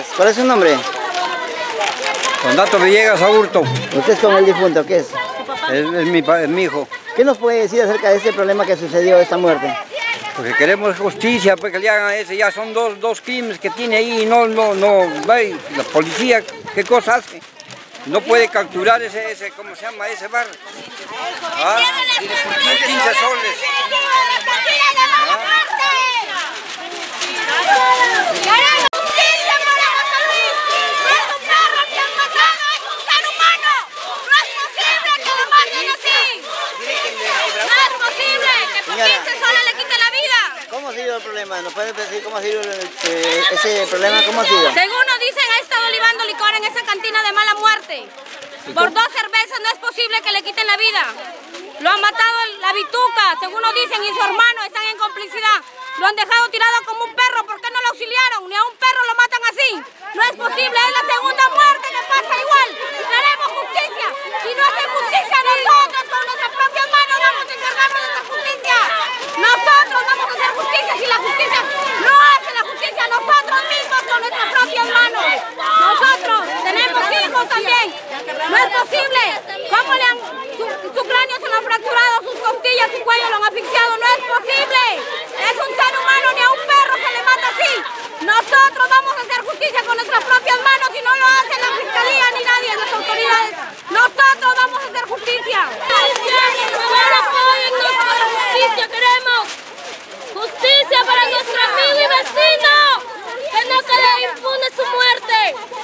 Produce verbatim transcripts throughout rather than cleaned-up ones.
¿Cuál es su nombre? Donato Villegas Aburto. ¿Usted es como el difunto? ¿Qué es? Es, es, mi, es mi hijo. ¿Qué nos puede decir acerca de este problema que sucedió, esta muerte? Porque queremos justicia, pues que le hagan ese, ya son dos, dos crímenes que tiene ahí y no, no, no, ve, la policía, ¿qué cosa hace? No puede capturar ese, ese, ¿cómo se llama? Ese bar. ¿Ah? Tiene quince soles. ¿Ah? ¿Cómo ha sido el problema? ¿Nos puedes decir cómo ha sido el, eh, ese problema? ¿Cómo ha sido? Según nos dicen, ha estado libando licor en esa cantina de mala muerte. Por dos cervezas no es posible que le quiten la vida. Lo han matado la bituca, según nos dicen, y su hermano están en complicidad. Lo han dejado tirado como un perro. ¿Por qué no lo auxiliaron? Ni a un perro lo matan así. No es posible, es la segunda muerte que pasa igual. Queremos justicia. Si no hacen justicia, nosotros con nuestras propias manos vamos a encargarnos de esta justicia. Nosotros vamos a hacer justicia. Si la justicia no hace la justicia, nosotros mismos con nuestras propias manos. Nosotros tenemos hijos también. No es posible. ¿Cómo le han, su, su cráneo se lo han fracturado, sus costillas, su cuello lo han asfixiado? No es posible. Es un ser humano, ni a un perro se le mata así. Nosotros vamos a hacer justicia con nuestras propias manos y no lo hace la fiscalía ni nadie, las autoridades. Nosotros vamos a hacer justicia. Apóyennos para justicia, queremos justicia para nuestro amigo y vecino. Que no quede impune su muerte.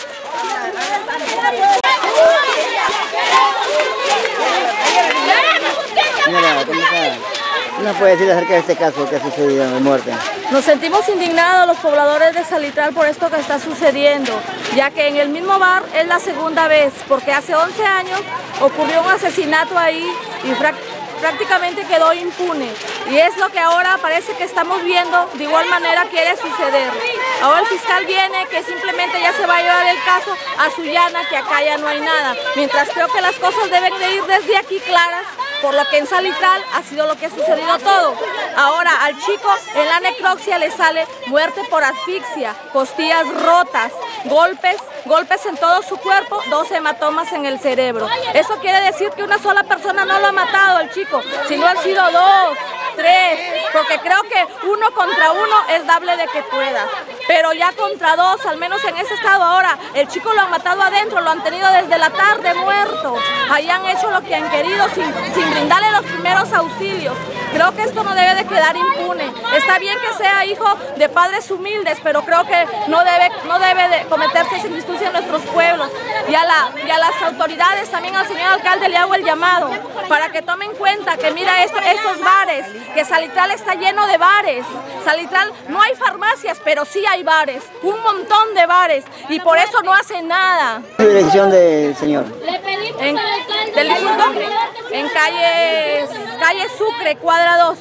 Señora, ¿cómo está? ¿Qué nos puede decir acerca de este caso que ha sucedido de muerte? Nos sentimos indignados los pobladores de Salitral por esto que está sucediendo, ya que en el mismo bar es la segunda vez, porque hace once años ocurrió un asesinato ahí y prácticamente quedó impune. Y es lo que ahora parece que estamos viendo, de igual manera quiere suceder. Ahora el fiscal viene que simplemente ya se va a llevar el caso a Sullana, que acá ya no hay nada. Mientras creo que las cosas deben de ir desde aquí claras, por lo que en Salitral ha sido lo que ha sucedido todo. Ahora al chico en la necropsia le sale muerte por asfixia, costillas rotas, golpes, golpes en todo su cuerpo, dos hematomas en el cerebro. Eso quiere decir que una sola persona no lo ha matado al chico, sino han sido dos, tres, porque creo que uno contra uno es dable de que pueda. Pero ya contra dos, al menos en ese estado ahora, el chico lo han matado adentro, lo han tenido desde la tarde muerto. Ahí han hecho lo que han querido sin, sin brindarle los primeros auxilios. Creo que esto no debe de quedar impune. Está bien que sea hijo de padres humildes, pero creo que no debe, no debe de cometerse esa injusticia en nuestros pueblos. Y a, la, y a las autoridades, también al señor alcalde le hago el llamado, para que tomen en cuenta que mira esto, estos bares, que Salitral está lleno de bares. Salitral no hay farmacias, pero sí hay bares, un montón de bares, y por eso no hacen nada. ¿Qué dirección del señor? Le pedimos En, al alcalde del difunto, en calle, calle Sucre, cuadra dos.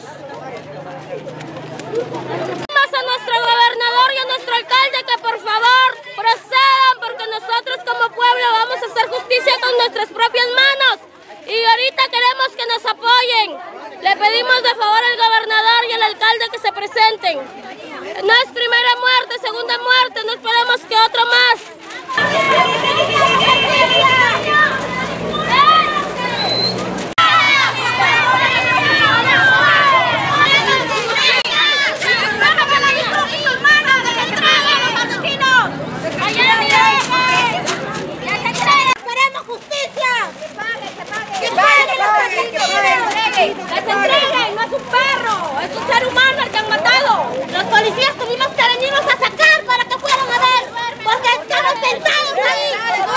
a nuestro gobernador y a nuestro alcalde que por favor procedan, porque nosotros como pueblo vamos a hacer justicia con nuestras propias manos y ahorita queremos que nos apoyen. Le pedimos de favor al gobernador y al alcalde que se presenten. No es primera muerte, segunda muerte, no esperemos que otro más. ¡Que se entreguen! ¡No es un perro! ¡Es un ser humano el que han matado! Los policías tuvimos que venirnos a sacar para que fueran a ver, porque estamos sentados ahí.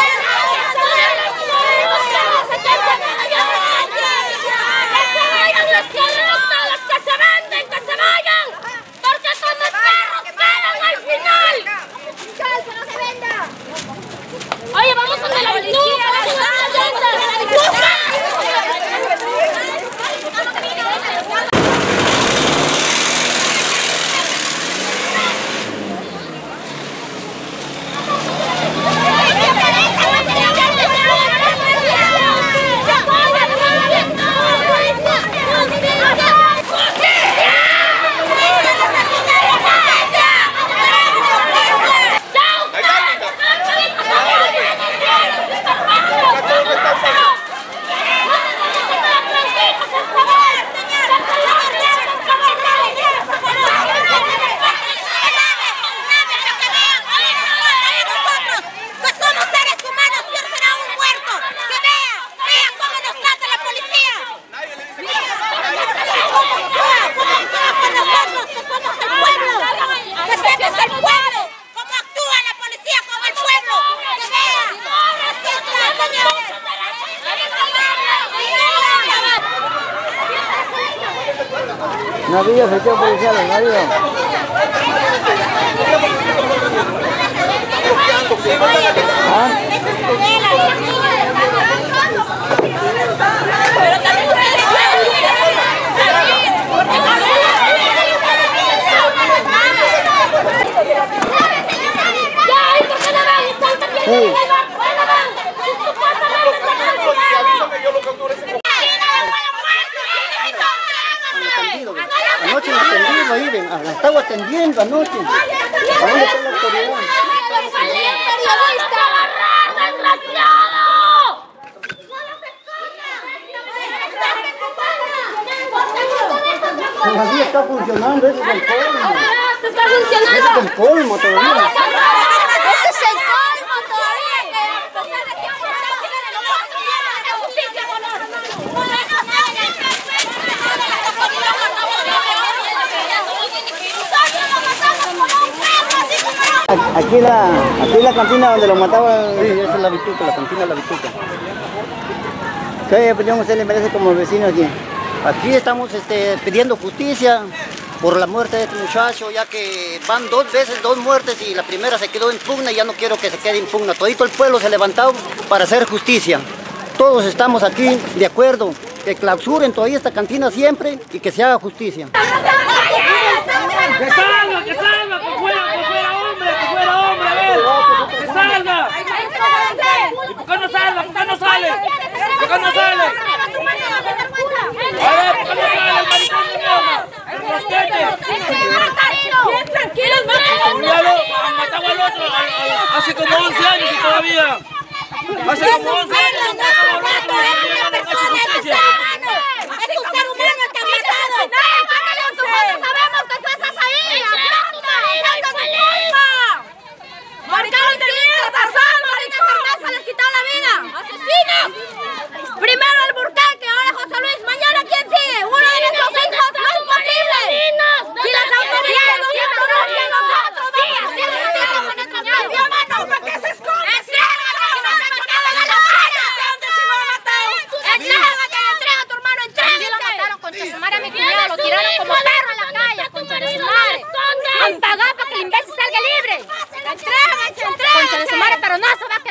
¡Que se venden! ¡Que se vayan! ¡Porque con los perros quedan al final! ¡Fiscal, que no se venda! Oye, vamos a la bituca, vamos a la bituca. No había efectivos policiales, no había. ¿Ah? Sí. Anoche me atendido ahí, ven, la estaba atendiendo anoche. ¿A dónde está la autoridad? Todavía está funcionando, ese es el colmo. ¡Está funcionando! Ese es el colmo todavía. ¡Ese es el colmo todavía! Aquí la, aquí la cantina donde lo mataban, sí, esa es la Bituca, la cantina de la Bituca. ¿Qué opinión usted le merece como vecino aquí? Aquí estamos este, pidiendo justicia por la muerte de este muchacho, ya que van dos veces, dos muertes y la primera se quedó impugna y ya no quiero que se quede impugna. Todito el pueblo se levantó para hacer justicia. Todos estamos aquí de acuerdo, que clausuren todavía esta cantina siempre y que se haga justicia. ¡Que salga, que salga! ¡Que fuera, que fuera hombre, que fuera hombre! A ver, ¡que salga! ¿Y por qué no salga? ¿Por qué no sale? ¿Por qué no sale? A ver, ¿por qué no sale el maricón de mierda? ¡El mosquete! ¡Bien tranquilos, Míralo, han matado al otro hace como once años y todavía. Hace como once años han matado al otro y no han hecho justicia. ¡Es un ser humano el que ha matado! ¡Sabemos que tú estás ahí! ¡Aplasta! ¡Es tu culpa! ¡Marcaron quinientas personas! ¡Ahorita cerveza les quitó la vida! ¡Asesinos! Primero el Burcaque, ahora José Luis. ¿Mañana quién sigue? ¡Uno de nuestros hijos! ¡No es posible! ¡Si las autoridades no se pronuncian, nosotros vamos a hacer justicia con nuestros niños! ¡Mi hermano, ¿por qué se esconde? Lo tiraron como perro en la calle, concha de su madre. Han pagado para que el imbécil salga libre. ¡Entréguense, entréguense! Concha de su madre, pero no se va a